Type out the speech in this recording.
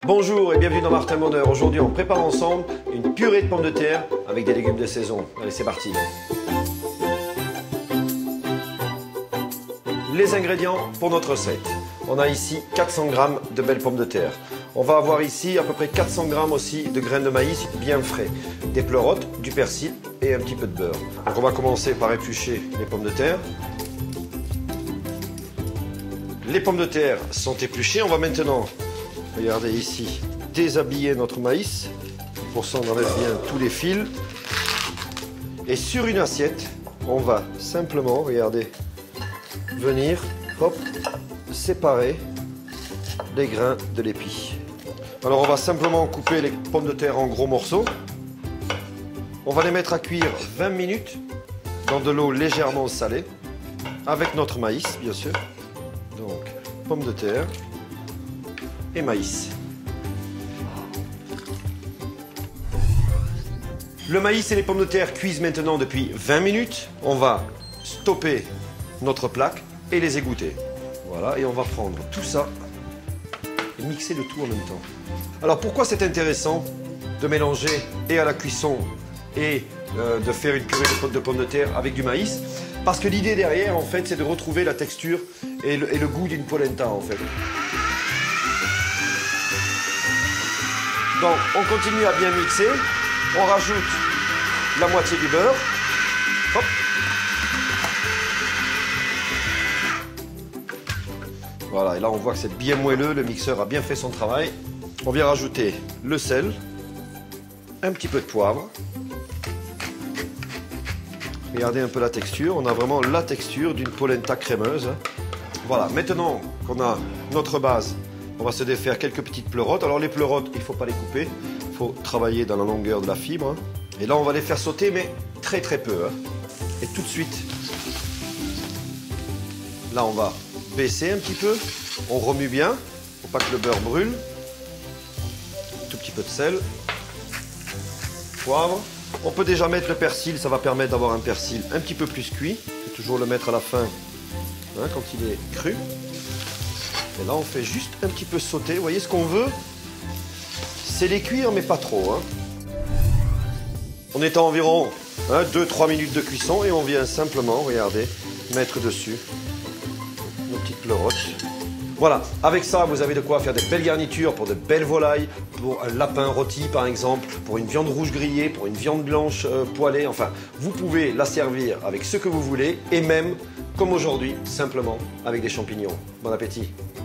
Bonjour et bienvenue dans Martin Bonheur. Aujourd'hui, on prépare ensemble une purée de pommes de terre avec des légumes de saison. Allez, c'est parti. Les ingrédients pour notre recette. On a ici 400 g de belles pommes de terre. On va avoir ici à peu près 400 g aussi de graines de maïs bien frais, des pleurotes, du persil et un petit peu de beurre. Donc on va commencer par éplucher les pommes de terre. Les pommes de terre sont épluchées. On va maintenant, regardez ici, déshabiller notre maïs. Pour ça, on enlève bien tous les fils. Et sur une assiette, on va simplement, regardez, venir, hop, séparer les grains de l'épi. Alors on va simplement couper les pommes de terre en gros morceaux. On va les mettre à cuire 20 minutes dans de l'eau légèrement salée, avec notre maïs, bien sûr. Donc, pommes de terre et maïs. Le maïs et les pommes de terre cuisent maintenant depuis 20 minutes. On va stopper notre plaque et les égoutter. Voilà, et on va prendre tout ça et mixer le tout en même temps. Alors pourquoi c'est intéressant de mélanger et à la cuisson et de faire une purée de pommes de terre avec du maïs? Parce que l'idée derrière, en fait, c'est de retrouver la texture et le goût d'une polenta, en fait. Donc, on continue à bien mixer. On rajoute la moitié du beurre. Hop. Voilà, et là, on voit que c'est bien moelleux. Le mixeur a bien fait son travail. On vient rajouter le sel, un petit peu de poivre. Regardez un peu la texture, on a vraiment la texture d'une polenta crémeuse. Voilà, maintenant qu'on a notre base, on va se défaire quelques petites pleurotes. Alors les pleurotes, il ne faut pas les couper, il faut travailler dans la longueur de la fibre. Et là, on va les faire sauter, mais très très peu. Et tout de suite, là, on va baisser un petit peu, on remue bien, il ne faut pas que le beurre brûle. Un tout petit peu de sel, poivre. On peut déjà mettre le persil, ça va permettre d'avoir un persil un petit peu plus cuit. Il faut toujours le mettre à la fin, quand il est cru. Et là, on fait juste un petit peu sauter. Vous voyez, ce qu'on veut, c'est les cuire, mais pas trop. On est à environ 2-3 minutes de cuisson et on vient simplement, regardez, mettre dessus nos petites pleurotes. Voilà, avec ça, vous avez de quoi faire des belles garnitures pour de belles volailles, pour un lapin rôti par exemple, pour une viande rouge grillée, pour une viande blanche poêlée. Enfin, vous pouvez la servir avec ce que vous voulez et même, comme aujourd'hui, simplement avec des champignons. Bon appétit!